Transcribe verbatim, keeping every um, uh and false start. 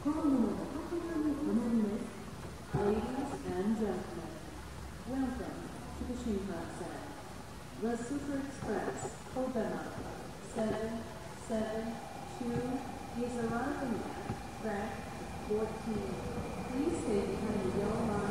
Ladies and gentlemen, welcome to the Shinkansen. The Super Express Kodama seven seven two is arriving at track fourteen. Please stay behind the yellow line.